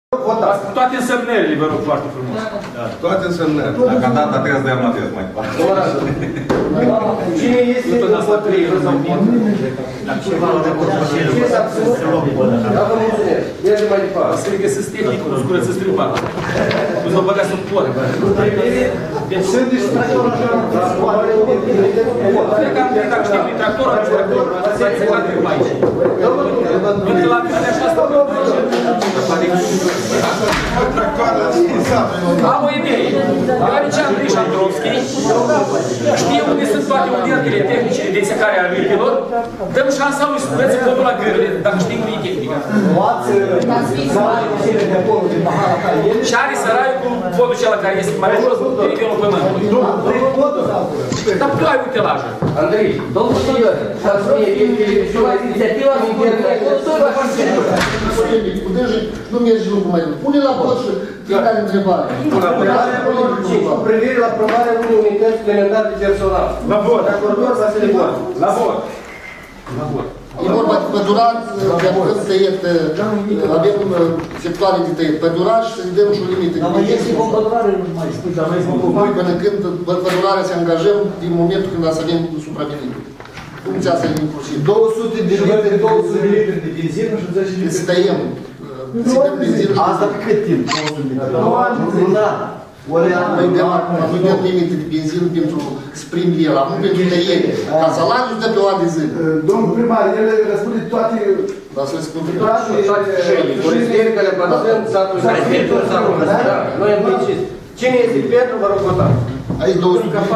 Votați cu toate însemnările, vă rog foarte frumos. Da, toate însemnările. Dacă am dat, trebuie să dăm la test mai departe. Cine este împotrivă sau cine s-a abținut? Da, vă mulțumesc. Mergem mai departe. Să găsesc tehnic, nu scurăță stripat. Nu să băgați în por. Sunt distractor așa. Dacă știi prin tractor, ați înțegat pe aici. Uite la mine așa asta. Am o idee. Deoarece Andrei Șandrovski știe unde sunt toate uneltele tehnice de secare a râpilor, dăm șansa lui să spuneți podul la gârle, dacă știi unde e tehnica. Și are săraiul cu podul acela care este mai jos de nivelul pământului. Dar tu ai utilajul. Andrei, domnul Sigur, să-ți spune inițiativa din nu mergi lucru mai mult. Pune la vot și fiecare întrebare. Cu privire la aprobarea unei unități suplimentare de personal. La vot. Raportor Vasile Goan. La vot. La vot. E vorba de pădurați, de apucăm să tăiet, avem sectoare de tăiet pădurași și să-i dăm și o limită. Dar mai este o pădurare, nu mai spui, dar mai spui. Noi până când pădurarea se angajăm din momentul când să avem supravenit. Funcția asta e inclusiv. 200 de litri, 200 de litri de benzină și 10 litri. Să tăiem. Asta pe cât timp? 200 de litri. Un an. Noi dăm limite de benzină pentru sprim el, acum pentru tăiere. Ca salariul dă pe o an de zi. Domnul primar, el răspunde toate... Dar să răspundem. Toate șeile. Forestieri care aparțin satul satul. Noi am decis. Cine este pentru, vă rog votați. Aici 200 de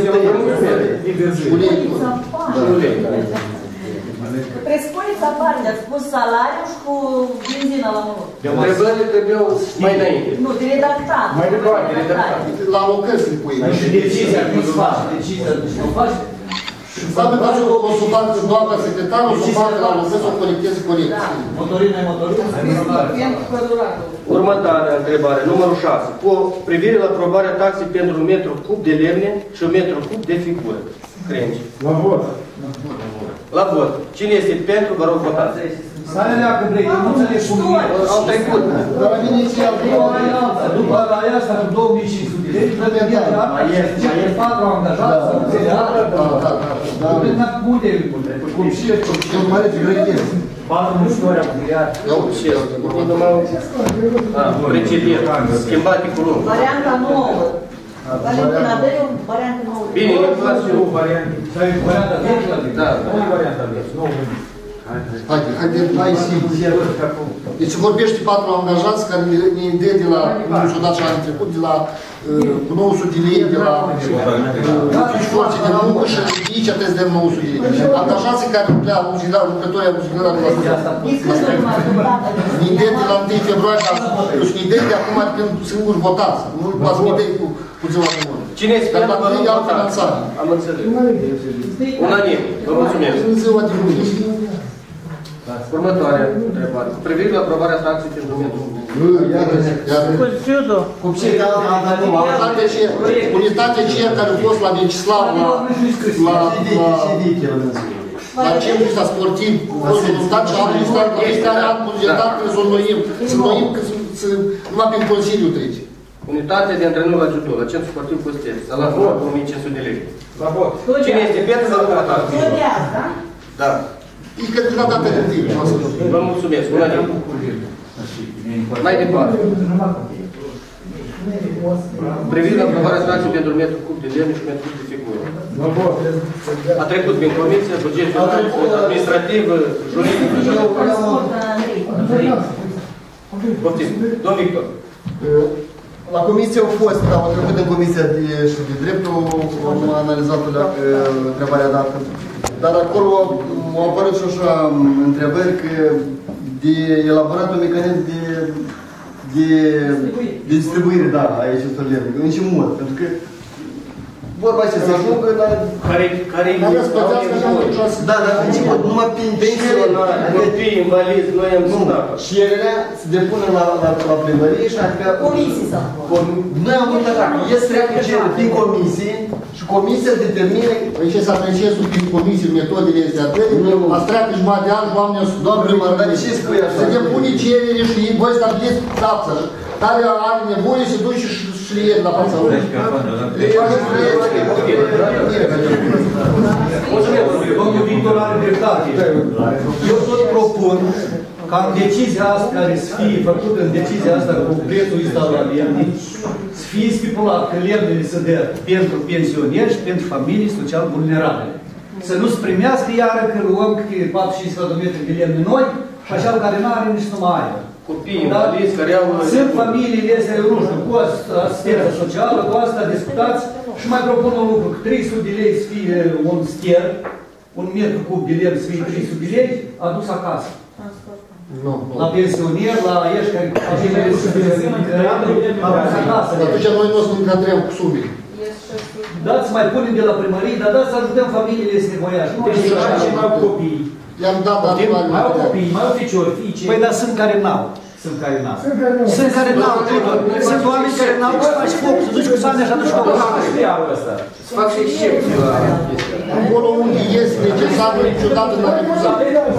litri. Presupuneți aparte, ați spus salariul și cu benzina la mult. Întrebările trebuiau mai înainte. Nu, de redactat. Mai departe, redactat. La locări să-i pui. Și decizia nu se face, decizia nu se face. Să face o consultanță cu doamna secretară, o să facă la locări, să o colecteze corect. Motorină e motorină. Următoarea întrebare, numărul 6. Cu privire la aprobarea taxei pentru un metru cub de lemne și un metru cub de figură. Crengi. La vot. La vot. Cine este pentru, vă rog votați. Stai leacă, Brei, nu înțelegi cum e. Au trecut. Dar la mine inițial, după la asta cu 2500 de lei, trebuie de 4 angajați, să înțeleagă. Unde e cum și eu mare de grădină. 4 muncitori auxiliari. Și eu. Precedent. Schimbat cu lung. Varianta nouă. Valentina, dă-i o variantă nouă. Bine, eu fac și eu variante. Varianta veche la veche? Da. Nu e varianta veche, nu Haide, hai simplu. Deci vorbește 4 angajați care ne dă de la, nu s-o dat și anul trecut, de la 900 de lei, de la 5 forțe de muncă și aici trebuie să dăm 900 de lei. Angajații care pleacă, lucrătorii auxiliari de la ne dă de la 1 februarie, deci ne dă de acum când singuri votați, nu poate să ne dă cu ziua de mână. Cine este pentru, vă rog votați. Am înțeles. Unanim. Vă mulțumesc. În ziua de mâine. Următoarea întrebare. Cu privire la aprobarea taxei pentru metru. Unitatea aceea care a fost la Vecislav, la centru sportiv, a fost voluntat și am listat la fiecare an bugetat, trebuie să o înnoim. Să înnoim că numai prin Consiliu trece. Unitatea de antrenor la judo, la centru sportiv Costeț, salariul 2500 de lei. La vot. Cine este pentru, vă rog votați. Da. E că de la data de timp. Vă mulțumesc. Unanim. Mai departe. Privind aprobarea taxei pentru metru cub de lemn și metru cub de figură. A trecut prin comisie, buget administrativ, juridic. Poftim. Domn Victor. La comisie au fost, dar au trecut în comisia de dreptul, am analizat întrebarea dată. Dar acolo au apărut și așa întrebări că de elaborat un mecanism de distribuire, da, aici este lemn. În ce mod? Pentru că vorba ce se ajungă la... Care Da, dar început numai prin pensionari, copii invalizi, noi am sunat. cererea se depune la primărie și adică... Comisii sau? Noi am văzut așa, este treacă cerere prin comisie și comisia determină... Păi ce să apreciez prin comisii, metodele astea atâtea, ați treacă jumătate de an și oamenii sunt doar primărie. Dar ce spui așa? Se depune cerere și voi stabiliți țapță. Care are nevoie se duce și le iei la fața lui. Domnul Victor are dreptate. Eu tot propun ca în decizia asta care să fie făcută în decizia asta cu prețul instalat lemnii, să fie stipulat că lemnele se dă pentru pensionieri și pentru familii social vulnerabile. Să nu se primească iară că luăm câte 4-5 km de lemne noi și așa care nu are nici să mai aibă. Copii invalizi care au... Sunt familiile astea, eu nu știu, cu asistență socială, cu asta discutați și mai propun un lucru, că 300 de lei să fie un stier, un metru cub de lemn să fie 300 de lei, adus acasă. La pensionier, la ești care adus acasă. Atunci noi nu o să ne încadrăm cu sumii. Dați mai punem de la primărie, dar dați să ajutăm familiile să nevoiași. Nu mai au copii. I-am dat Mai au copii, mai au ficiori, fiice. Păi dar sunt care n-au. Sunt care n-au. Sunt care n-au. Sunt oameni care n-au să faci foc, să duci cu sane și aduci foc. Să fac și excepții la chestia. Acolo unde este necesar, niciodată n-a refuzat.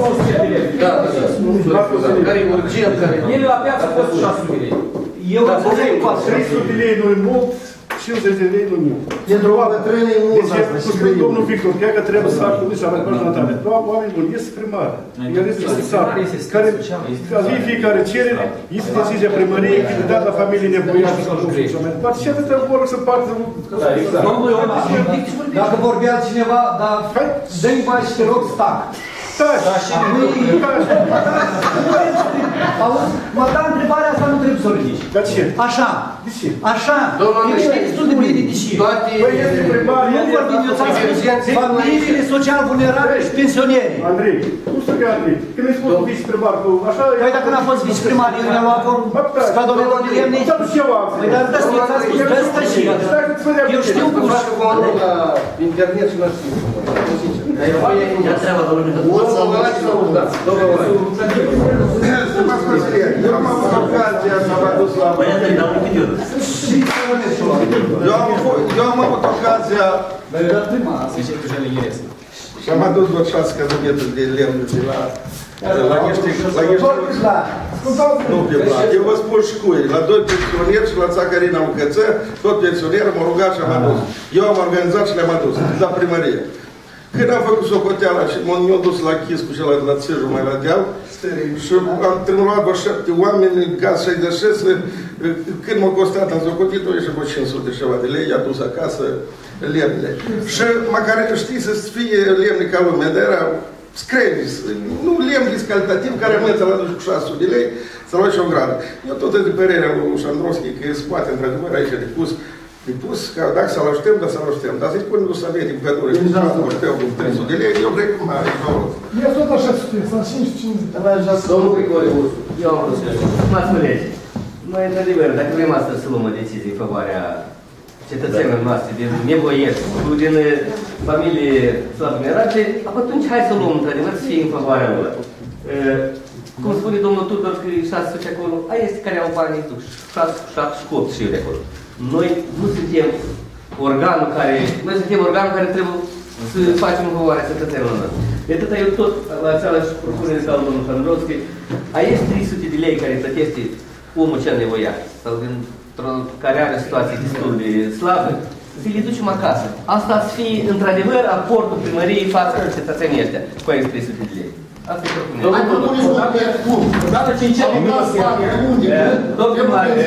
Da, care e urgent, care... Ele la piață costă 6 lei. Eu înțeleg cu 300 de lei nu-i mult, 50 de lei nu-i mult. Pentru o bătrână e mult asta. Deci, cum spune domnul Victor, cred că trebuie să facă nici mai mult la oameni buni, este primară. El este sat, care avea fiecare cerere, este decizia primăriei, când dat la familie nevoiești să ajungă și mai departe. Și atâta vor să partă... Domnul Iona, dacă vorbea cineva, dar dă-i bani și te rog să tac. Auzi, mă da întrebarea asta, nu trebuie să o ridici. Dar ce? Așa. De ce? Așa. Eu știu destul de bine de ce. Păi este primar, nu vorbim, eu ți-am spus familiile social vulnerabile și pensionieri. Andrei, cum să fie Andrei? Când ai spus viceprimar, așa... Păi dacă n-a fost viceprimar, eu mi-am luat acolo scadovelor de lemne. Păi dar ăsta ți-a spus, ăsta și eu știu cum. Facă oameni la internet și la știu. Ia treaba, domnule. Eu am avut ocazia să mă duc la... Eu am avut ocazia și am adus vreo 6 cabinetul de lemn de la niște... Nu pe blat. Eu vă spun și cui. La 2 pensionieri și la Țacarina Ucăță, tot pensionieri m-au rugat și am adus. Eu am organizat și le-am adus la primărie. Când am făcut socoteala și m-am dus la Chis cu celălalt la Țârjul mai la deal și am trimurat vreo 7 oameni, gaz 66, când m-a costat, am socotit-o și vreo 500 și ceva de lei, i-a dus acasă lemnele. Și măcar știi să fie lemne ca lumea, dar era screvis, nu lemn discalitativ, care am ți-a adus cu 600 de lei, să luat și o gradă. Eu tot de părerea lui Șandrovski, că se poate într-adevăr aici de pus, că dacă să-l ajutăm, dar să-l ajutăm. Dar să-i punem lui Samet în bucătură, și să-l ajutăm cu 300 de lei, eu cred că mai e două. Eu tot așa spune, sunt 5-50. Domnul Grigore Ursu, eu am vrut să știu. Stimați colegi, noi, într-adevăr, dacă vrem astăzi să luăm o decizie în favoarea cetățenilor noastre, din nevoiești, din familie slab-vulnerabile, atunci hai să luăm, într-adevăr, să fie în favoarea lor. Cum spune domnul Tudor, că 600 acolo, aia este care au banii, 7 și 8 și eu de acolo. Noi nu suntem organul care, trebuie să facem în favoarea cetățenilor noastre. De atâta eu tot la aceeași propunere ca domnul Șandrovski, aici 300 de lei care plătește omul cel nevoiat, sau care are situații destul de slabe, să le ducem acasă. Asta să fie, într-adevăr, aportul primăriei față de cetățenii ăștia, cu aici 300 de lei. Asta e propunerea. Odată ce începem Domnul Mare,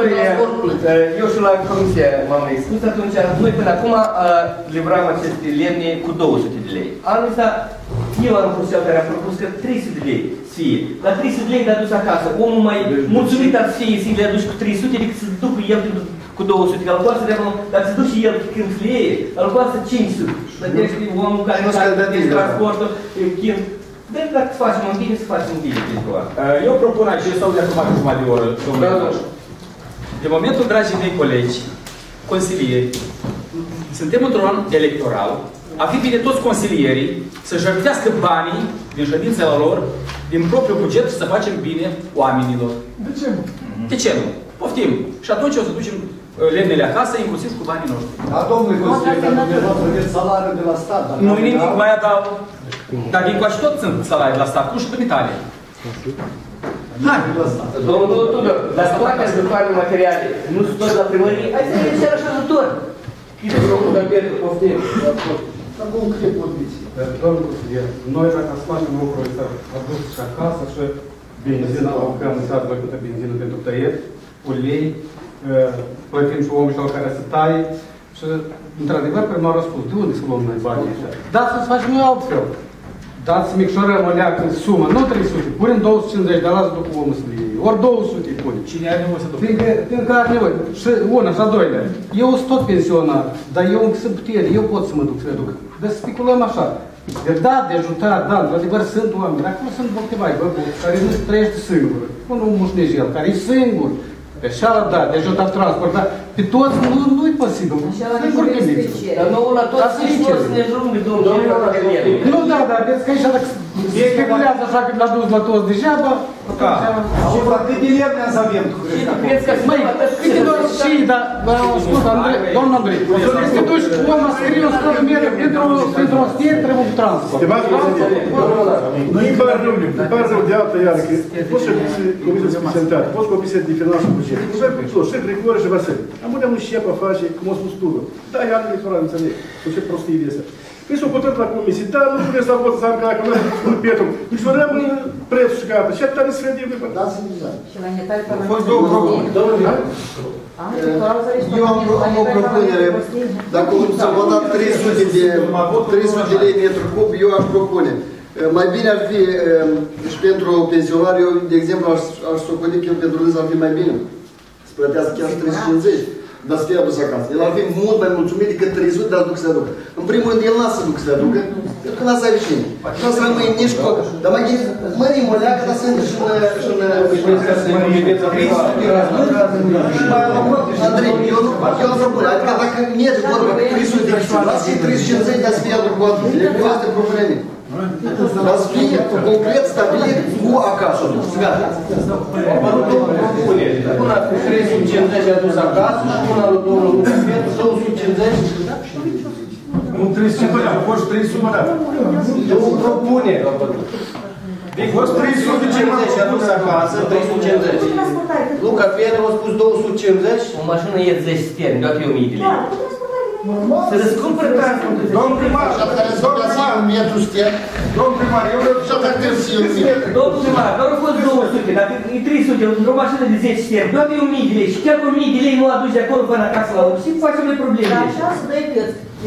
eu și la comisie m-am expus atunci, noi până acum livram aceste lemne cu 200 de lei. Anul ăsta, eu am fost cel care a propus că 300 de lei să fie. La 300 de lei le-a dus acasă. Omul mai mulțumit ar fi să le aduci cu 300 decât să ducă el cu 200. Că îl costă de acolo, dacă se duce el când le iei, îl costă 500. Plătește omul care nu s-a plătit transportul, kind. Deci dacă facem în bine, să facem în bine pentru asta. Eu propun aici, eu stau de acum jumătate de oră, domnule. De momentul, dragii mei colegi, consilieri, suntem într-un an electoral, ar fi bine toți consilierii să-și răptească banii din ședințele lor, din propriul buget și să facem bine oamenilor. De ce nu? De ce nu? Poftim. Și atunci o să ducem lemnele acasă, inclusiv cu banii noștri. Dar domnule consilier, că dumneavoastră vedeți salariul de la stat. Nu nimic, mai adaug. Dar din coace tot sunt salarii de la stat, și în Italia. Hai! Domnul Tudor, dar toate lucrările materiale nu sunt tot la primărie? Hai să ne cer așa ajutor. Domnul Găbertu, poftim. Dar concret vorbiți. Domnul consilier, noi dacă să facem lucrul ăsta, adus și acasă și benzină, aruncăm în seara făcută benzină pentru tăiet, ulei, plătim și omul care să taie și, într-adevăr, primarul a spus, de unde să luăm noi banii așa? Dați să facem noi altfel. Dați să micșorăm o leacă sumă, nu 300, punem 250, dar lasă după omul să le iei. Ori 200 punem. Cine are nevoie să ducă? Fiindcă are nevoie. Și una, și a doilea. Eu sunt tot pensionar, dar eu încă sunt putere, eu pot să mă duc să le duc. Dar speculăm așa. De dat, de ajutat, da, într-adevăr sunt oameni. Acolo sunt băltivai, băbuți, care nu trăiește singur. Unul mușnejel, care e singur. Pe așa, da, de ajutat transport, dar pe toți nu-i posibil. Singur gândiți. Dar nouă la toți să ne drumbi, domnul. Nu, da, dar vezi că aici dacă speculează așa că l-a dus la toți degeaba, Și cât de lemne ați avem? măi, câte doar și, dar, ascult, domnul Andrei, să te duci cu om a scrie o scătă mere pentru o stier, trebuie un transport. Nu-i pare rău de altă iară, că poți să comisia de specialitate, poți comisia de finanță și buget. Și Grigore și Vasile. Am unde un șef a face, cum a spus tu. Da, e anul electoral, înțeleg. Cu ce prostii de astea. Păi s-o potrat la comisie, da, nu puteți să vot să am că noi spun Petru. Micșorăm prețul și gata. Și atâta ne sfredim. Dați-mi deja. Și la Netare Au fost două propuneri. Eu am o propunere. Dacă s-a votat 300 de lei metru cub, eu aș propune. Mai bine ar fi, și pentru pensionari, eu, de exemplu, aș socoti că eu pentru râs ar fi mai bine. Să plătească chiar 350, dar să fie adus acasă. El ar fi mult mai mulțumit decât 300, dar duc să se aducă. În primul rând, el n-a să duc să se aducă, pentru că n-a să ai cine. Nu să rămâi nici cu... Dar mai gândit, mărim o leacă, dar să intre și Andrei, eu am propune. Adică dacă merge vorba cu 300 de kg, lasă 350, dar să fie adus cu atât. Eu asta e propunerea. Dar să fie concret stabilit cu acasă. Gata. Apărut două propuneri. Una cu 350 adus acasă și una lui domnul Petru, 250. Nu 300, a fost 300. Două propuneri. A fost 350 adus acasă, 350. Luca Petru a spus 250. O mașină e 10 sterni, doar 1000 de lei. Să răscumpără transportul. Domnul primar, și atât care să găsi un metru stern. Domnul primar, eu vreau Și atât trebuie să fie un metru. Domnul primar, doar au fost 200, dacă e 300, într-o mașină de 10 sterni, doar 1000 de lei. Și chiar cu 1000 de lei nu aduci de acolo până acasă la urmă. Și facem noi probleme. Așa să dai preț.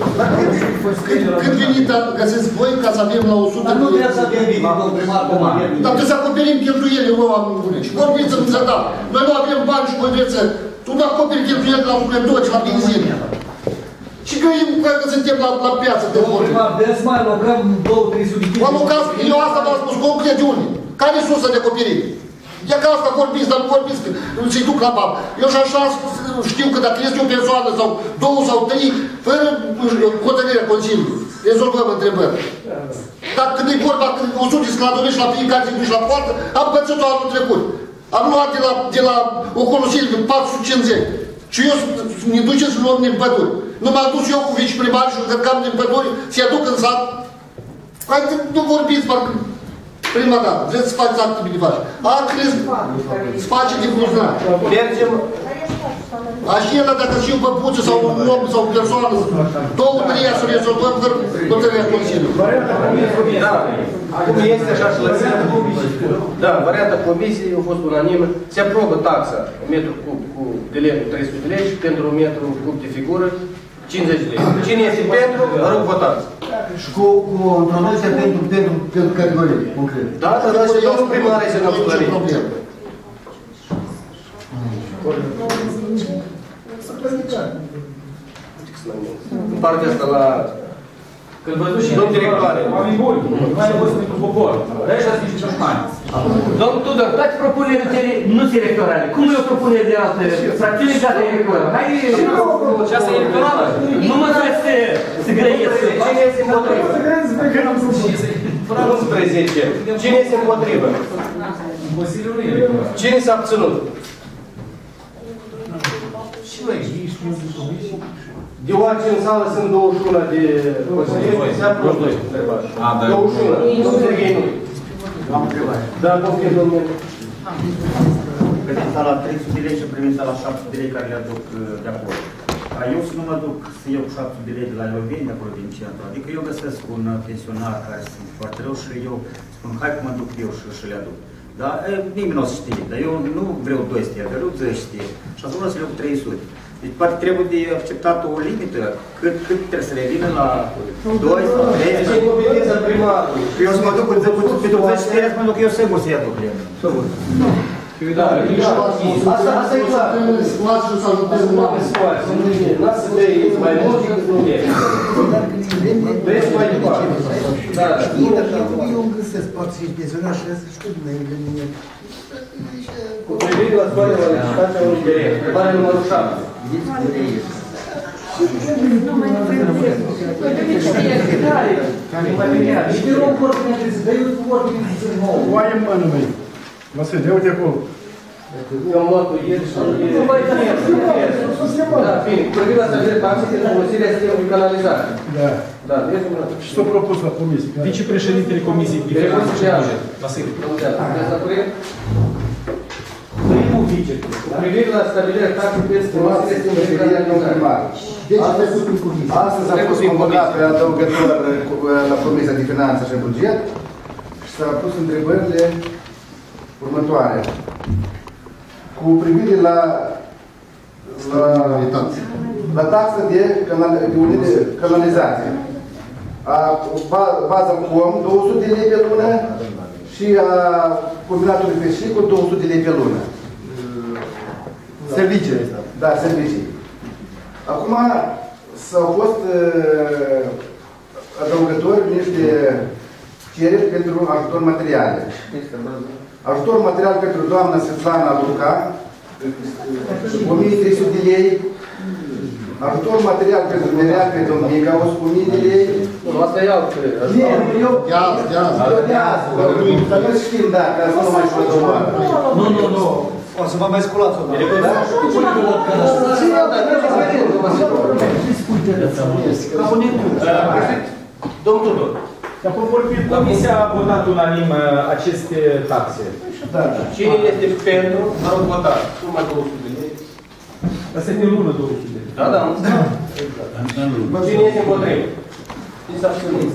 Cât venit găsesc voi ca să avem la 100 Dar nu trebuie să avem bine, domnul primar, dar trebuie să acoperim cheltuielile nouă oameni bune. Și vorbiți să nu se dau. Noi nu avem bani și voi vreți să... Tu nu acoperi cheltuielile la lucrători, la benzină. Și că suntem la piață de domnul primar, vreți să mai alocăm 200-300 de kg? Mă alocați, eu asta v-am spus, concret de unde? Care e sursa de acoperire? E ca asta vorbiți, dar nu vorbiți că să-i duc la bab. Eu și așa știu că dacă este o persoană sau două sau trei, fără hotărârea Consiliului, rezolvăm întrebări. Dar când e vorba, când 100 scladorești la fiecare zi duci la poartă, am pățit-o anul trecut. Am luat de la Ocolo Silviu 450. Și eu ne ducem să luăm din păduri. Nu m-am dus eu cu viceprimar și încărcam din păduri, să-i aduc în sat. Haideți, nu vorbiți, parcă prima dată. Vreți să faceți acte bine faci. Altele să face de funcționare. Mergem. Așa, dacă și eu păpuță sau un om sau o persoană, două, trei să rezolvăm fără hotărârea Consiliului. Acum este așa și lăsăm. Da, varianta comisiei a fost unanimă. Se aprobă taxa un metru cub de lemn 300 de lei și pentru un metru cub de figură 50 de lei. Cine este pentru, vă rog votați. Și cu introducția pentru categorii, concret. Da, dar și domnul primar este în absolut. În partea asta la... Când vă duci și domnul directoare, oameni buni, nu ai fost pentru popor. Ăștia sunt niște dușmani. Domnul Tudor, toate propunerile tale nu sunt electorale. Cum e o propunere de altă fracțiune ca de electorală? Hai, Și asta e electorală? nu mă trebuie să grăiesc. Cine este împotrivă? 11. Cine este împotrivă? Cine s-a abținut? Deoarece în sală sunt 21 de consilieri, se aprobă întrebarea. 21. Nu Serghei nu. Am întrebare. Da, confirm, domnule. Privința la 300 de lei și privința la 700 de lei care le aduc de acolo. Eu să nu mă duc să iau 700 de lei de la Loveni, de acolo din centru. Adică eu găsesc un pensionar care sunt foarte rău și eu spun, hai că mă duc eu și le aduc. Da? Nimeni nu o să știe, dar eu nu vreau 200, eu vreau 10. Și atunci să le iau 300. Deci poate trebuie de acceptat o limită, cât trebuie să revină la 2 sau 3. Deci e competența primarului. Eu să mă duc pe 20 de lei, mă duc eu singur să-i aduc. Asta e clar. Situația să ajutăm situație. Nu să dai mai mult decât nu e. Vezi mai departe. Eu îmi găsesc 45 pensionari și să știu de mine. Cu privire la soarele la licitația unui teren, întrebarea numărul 7. Oaie în mână, măi. Vasile, uite acolo. Eu am luat-o ieri și nu mai da, bine, cu privire la stabilirea taxei pentru folosirea sistemului canalizare. Da. Da, și s-a propus la comisie. Vicepreședintele Comisiei de Finanțe și Buget. Vasile. Primul vice. Cu privire la stabilirea taxei pentru folosirea sistemului canalizare. Deci a trecut în comisie. Astăzi a fost convocat pe adăugător la Comisia de Finanțe și Buget și s-a pus întrebările următoare. Cu privire la taxa de canalizație. Baza COM, 200 de lei pe lună și a combinatului pescicul, 200 de lei pe lună. Servicii. Da, servicii. Acum s-au fost adăugători niște cereri pentru ajutor materiale. Ajutor material pentru doamna Svetlana Luca, 1300 de lei. Ajutor material pentru Nerea pe Domnica, 100.000 de lei. Nu, asta e altfel. Dar nu știm, da, ca să nu mai știu doamna. Nu. O să vă mai sculați-o. Domnul Tudor. Comisia a votat unanim aceste taxe. Cine este pentru? Mă rog, votat. Numai 200 de lei. Asta e pe lună 200 de lei. Da. Cine este împotrivă? Cine s-a abținut?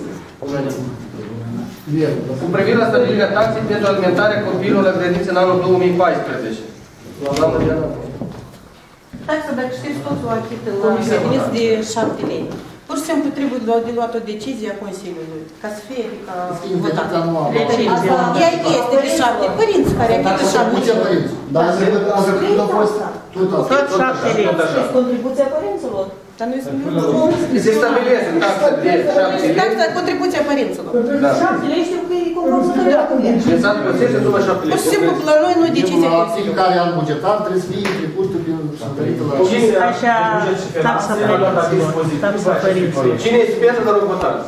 Cu privire la stabilirea taxei pentru alimentarea copiilor la grădiniță în anul 2014. La doamnă Diana. Taxa, dacă știți, totul achită la grădiniță de 7 lei. Pur și simplu trebuie de luat o decizie a Consiliului, ca să fie ca votat. Ea este de 7 părinți care achită 7 lei. Dar a fost Tot 7 lei. Contribuția părinților. Dar noi suntem Se stabilește taxa de 7 lei. taxa contribuția părinților. 7 lei știu că e conform cu ea. Și în satul găsește numai 7 lei. Pur și simplu, la noi nu decizia la Consiliului. fiecare an bugetar trebuie să fie trecută prin satellită la... Așa, taxa părinților. Cine este pentru, vă rog, votați.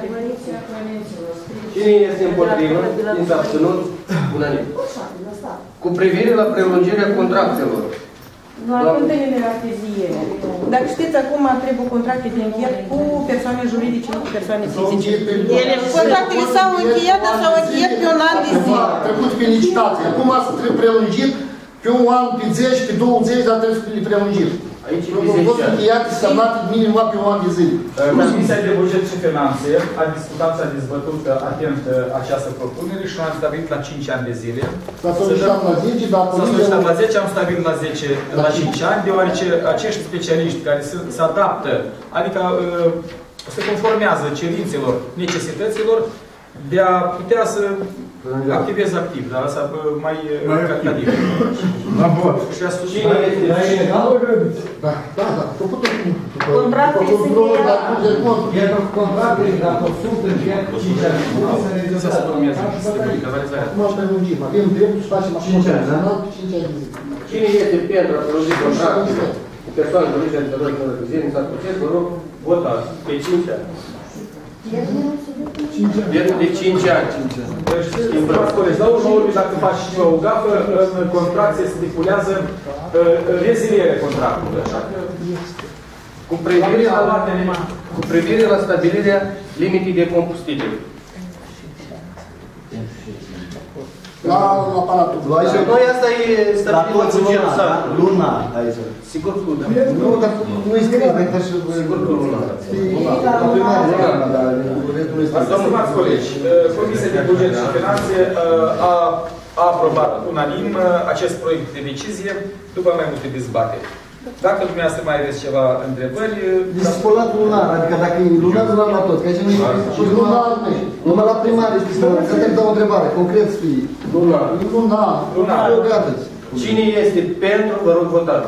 Cine este împotrivă? Cine s-a abținut? Unanim. Cu privire la prelungirea contractelor. Nu avem de arteziene. Dacă știți, acum trebuie contracte de încheiat cu persoane juridice, nu cu persoane fizice. Contractele s-au încheiat, dar s-au încheiat pe un an de zile. Trecut pe licitație. Acum trebuie prelungit pe un an, pe 10, pe 20, dar trebuie să le prelungim. Aici e nu pot încheiate și semnate minim pe un an de zile. Comisia de Buget și Finanțe a discutat, s-a dezbătut atent această propunere și am stabilit la 5 ani de zile. S-a solicitat la 10, dar... S-a solicitat la 10, am stabilit la 5 ani, deoarece acești specialiști care se adaptă, adică se conformează cerințelor, necesităților, de a putea să Activez activ, dar asta mai caritativ. La vot. Și asociat. Contractele sunt Pentru contractele, dacă sunt în 5 ani, să ne Să se urmează. Acum aș prelungim. Avem dreptul să facem acum 5 ani de zi. Cine este pentru a prelungi contractul cu persoane juridice de tălări în reprezență în statul proces, vă rog, votați pe 5 ani. Pentru de 5 ani. Stimați colegi, la urmă urmei, dacă faci ceva o gafă, în contract se stipulează rezilierea contractului. Așa că... Cu privire la stabilirea limitei de combustibil. La aparatul. Noi asta e stabilit bugetul sat. Luna aici. Sigur că da. Nu, dar nu e scris, dar și... Sigur că luna. Stimați colegi, Comisia de Buget și Finanțe a aprobat unanim acest proiect de decizie după mai multe dezbateri. Dacă dumneavoastră mai aveți ceva întrebări... Dispolat lunar, adică dacă e lunar, lunar la tot. Că aici nu e lunar, numai la primar este să te dau o întrebare, concret spui. Lunar. Lunar. Cine este pentru, vă rog, votați.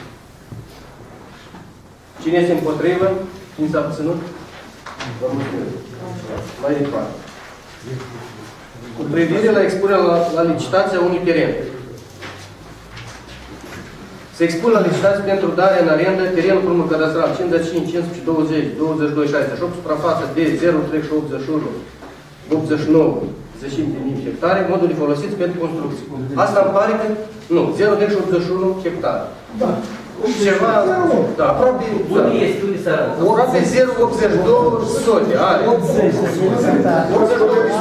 Cine este împotrivă? Cine s-a abținut? Vă mulțumesc. Mai departe. Cu privire la expunerea la licitația unui teren. Se expun la licitație pentru darea în arendă terenul cu număr cadastral 55, 15, 20, 22, 68, suprafață de 0,81, 89 zecimi de mii hectare, modul de folosiți pentru construcții. Asta îmi pare că, nu, 0,81 hectare. Da. Ceva, da, aproape, aproape 0,82 sote, are. 82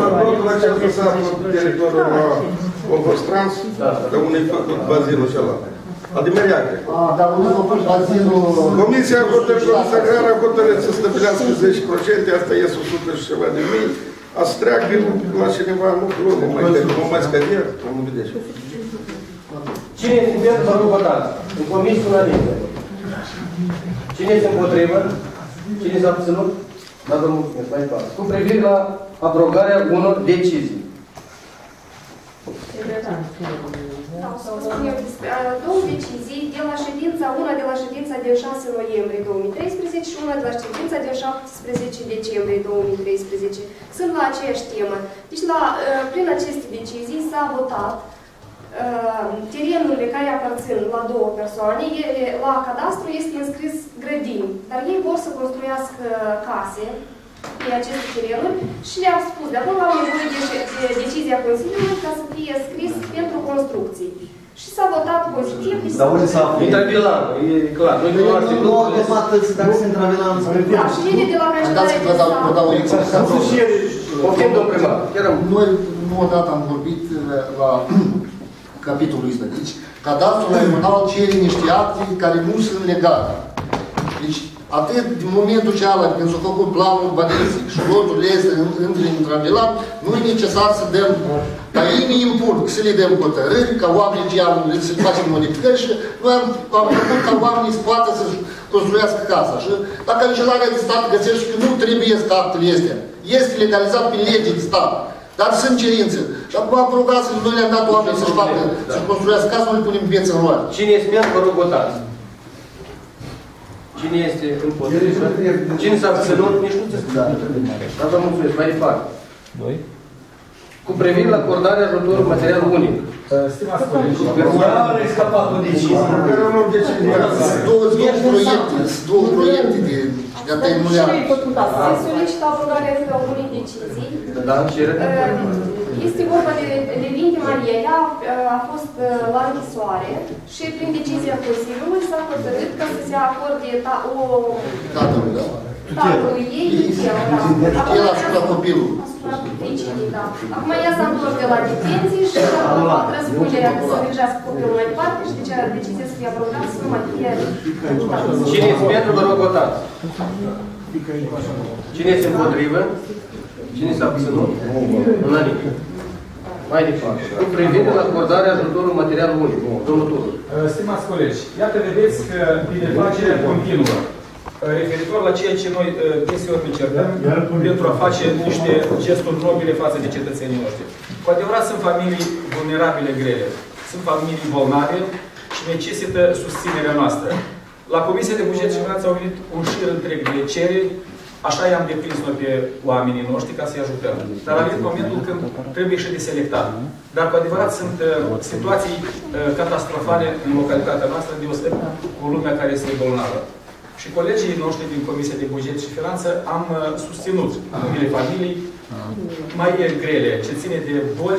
Ovostrans, că unde e făcut bazinul celălalt. Adimeriache. Dar unde a făcut bazinul... Comisia Agrară a hotărât să stabilească 10%, asta ies 100 și ceva de mii, a să treacă la cineva, nu mai scădea, nu vedeți. Cine este pentru, vă rog, votați? În comisie unanim. Cine este împotrivă? Cine s-a abținut? Da, vă mulțumesc, mai departe. Cu privire la abrogarea unor decizii. Două decizii de la ședința, una de la ședința din 6 noiembrie 2013 și una de la ședința din 17 decembrie 2013. Sunt la aceeași temă. Deci, prin aceste decizii s-a votat terenurile care aparțin la două persoane, la cadastru este înscris grădini, dar ei vor să construiască case pe aceste terenuri și le-au spus, de acolo au nevoie de decizia Consiliului ca să fie scris pentru construcții. Și s-a votat pozitiv. Dar unde s-a aflat? Intravilan, e clar. Noi cunoaște nu automat dacă se intravilan. Da, și vine de la cancelarea de stat. Vă dau o explicație. Poftim, domn primar. Noi, nu odată am vorbit la capitolul ăsta. Deci, cadastrul regional cere niște acte care nu sunt legale. Deci, atât din momentul cealaltă, când s-a făcut planul urbanistic și loturile este între intravilan, nu e necesar să dăm, dar ei ne impun să le dăm hotărâri, ca oamenii ce au să facem modificări și noi am făcut ca oamenii să poată să construiască casa. Și la Cancelarea de Stat găsești că nu trebuie să actele astea. Este legalizat pe lege de stat. Dar sunt cerințe. Și acum vă rugați, noi le-am dat oamenii să-și facă, să-și construiască casă, nu le punem vieță în roare. Cine este pentru, vă rog, votați. Cine este împotrivă? Cine s-a abținut? Nici nu ți-a Dar vă mulțumesc. Mai departe. Cu privire la acordarea ajutorului material unic. Stimați colegi, Iar a scăpat o decizie. Sunt două proiecte de atenuare. Se solicită aprobarea unei decizii. Da, cere. Este vorba de Vinte Maria. Ea a fost la închisoare și prin decizia Consiliului s-a hotărât ca să se acorde tatălui ei, el asupra copilului. Asupra felicitării, da. Acum ea s-a întors de la detenție și a luat răspunderea că să îngrijească copilul mai departe și de ce decizia să fie aprobată să nu mai fie ajutată. Cine este pentru, vă rog, votați. Cine este împotrivă? Cine s-a abținut? Unanim. Mai departe. Cu privire la acordarea ajutorului material unic. Domnul Turu. Stimați colegi, iată vedeți că binefacerea continuă. referitor la ceea ce noi deseori încercăm pentru a face niște gesturi nobile față de cetățenii noștri. Cu adevărat sunt familii vulnerabile grele, sunt familii bolnave și necesită susținerea noastră. La Comisia de Buget și Finanțe au venit un șir întreg de cereri, așa i-am deprins noi pe oamenii noștri ca să-i ajutăm. Dar a venit momentul când trebuie și de selectat. Dar cu adevărat sunt situații catastrofale în localitatea noastră, deosebit cu lumea care este bolnavă. Și colegii noștri din Comisia de Buget și Finanțe am susținut unele familii mai grele, ce ține de boli,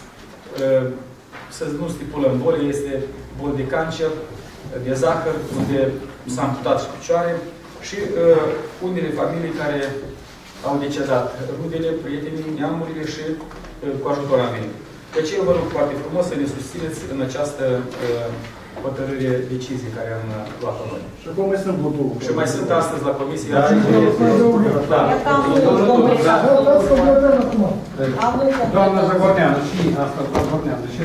să nu stipulăm boli, este boli de cancer, de zahăr, unde s-a amputat și picioare, și unele familii care au decedat rudele, prietenii, neamurile și cu ajutor am venit. De aceea vă rog foarte frumos să ne susțineți în această hotărâre, decizie care am luat-o noi. Și acum mai sunt votul. Și mai sunt astăzi la comisie. Doamna Zagorneanu, și asta, Zagorneanu, și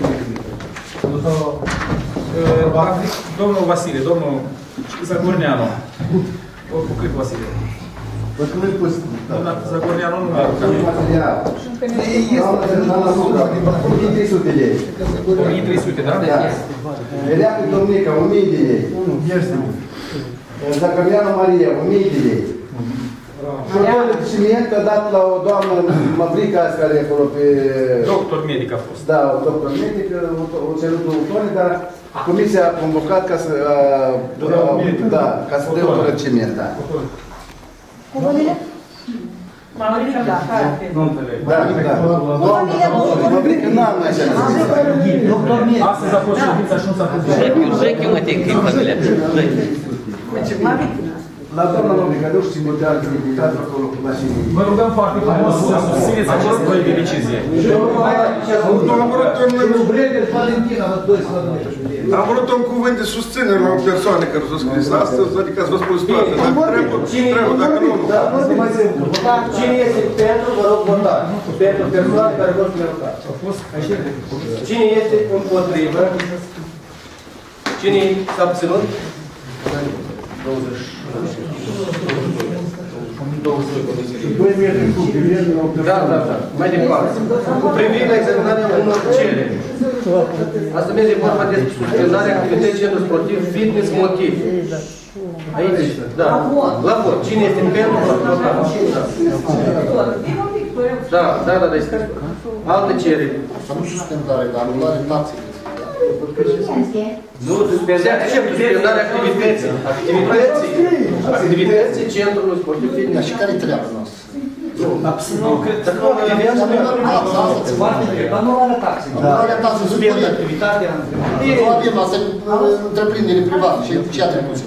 domnul Vasile, domnul Zagorneanu. Cu cât, Vasile? Văd că nu-i pus. Doamna Zagorneanu nu are. 1300 lei. 1300, da? Eleacă Domnica, 1000 de lei. Zacărianu Maria, 1000 de lei. Șotorul de ciment a dat la o doamnă, Mavrica, care e acolo pe... Doctor medic a fost. Da, o doctor medic, o cerut 2 tone, dar comisia a convocat ca să... Da, ca să dea o tonă de ciment, da. Cuvânile? Mavrica, da, care? Nu înțeleg. Da, da. Mavrica n-am mai așa. Doctor medic. Astăzi a fost ședința și nu s-a pus. Jacques, mă, te câi familia. La doamna Mavrica, nu știu ce de activitate acolo cu mașinii. Vă rugăm foarte frumos să susțineți acest proiect de decizie. Am vrut un cuvânt de susținere la o persoană care s-a scris astăzi, adică să vă spun situația. Dacă trebuie, dacă nu, nu. Cine este pentru, vă rog, votați. Pentru persoane care vor fi votați. Cine este împotrivă? Cine s-a abținut? 20. Da, da, da. Mai departe. Cu privire la examinarea unor cereri. Asta merge vorba de suspendarea activității centru sportiv, fitness, motiv. Aici, da. La vot. Cine este pentru? Da, da, da, este. Alte cereri. Nu suspendare, dar anulare taxele. Nu, suspendarea activității. Activității centrului sportiv fitness. Dar și care-i treaba noastră? Nu, cred că nu activează. Dar nu are taxe. Anularea taxele sunt corect. Activitatea Nu avem, asta e întreprindere privată și ce atribuție.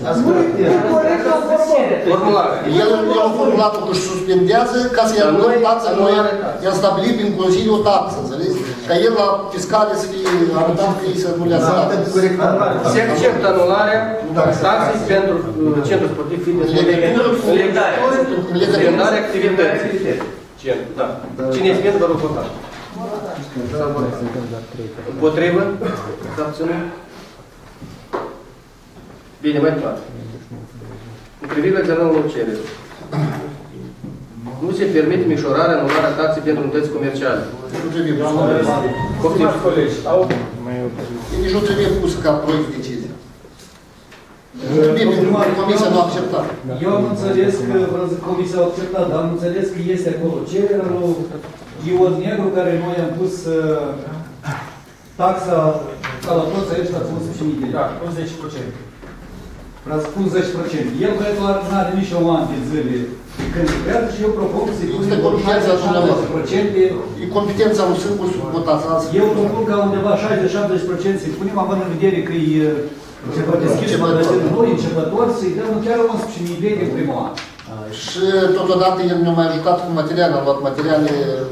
Formulare. El a formulat că își suspendează ca să-i anulăm taxa. Noi i-am stabilit prin Consiliu o taxă, înțelegi? Ca el la fiscale să fie arătat că ei să anulează taxa. Se acceptă anularea taxei pentru centrul sportiv fitness în legarea activității. Da. Cine este pentru, vă rog, votați. Împotrivă? S-abținut? Bine, mai departe. În privire la examinul unor cereri. Nu se permite micșorarea, anularea taxei pentru unități comerciale. Nu trebuie nici nu trebuie pusă ca proiect de decizie. Comisia nu a acceptat. Eu am înțeles că comisia a acceptat, dar am înțeles că este acolo cererea lui Ion Negru, care noi am pus taxa ca la toți aici, ați pus și mii. Da, cu 10%. Ați pus 10%. El cred că nu are nici un an de zile când lucrează și eu propun să-i pun 60%. E competența lui Sâmbu să votați azi. Eu propun ca undeva 60-70% să-i punem, având în vedere că e ceva deschis și noi începători, să-i dăm chiar 11.000 lei de primul an. Și totodată el ne-a mai ajutat cu materiale, a luat materiale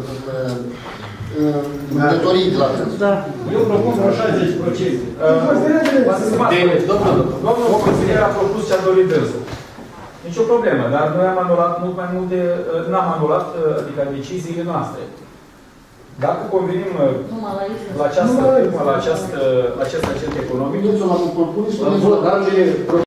datorii de la dânsul. Da. Eu propun vreo 60%. Domnul consilier a propus ce a dorit dânsul. Nici o problemă, dar noi am anulat mult mai multe, n-am anulat, adică deciziile noastre. Dacă convenim la acest agent economic,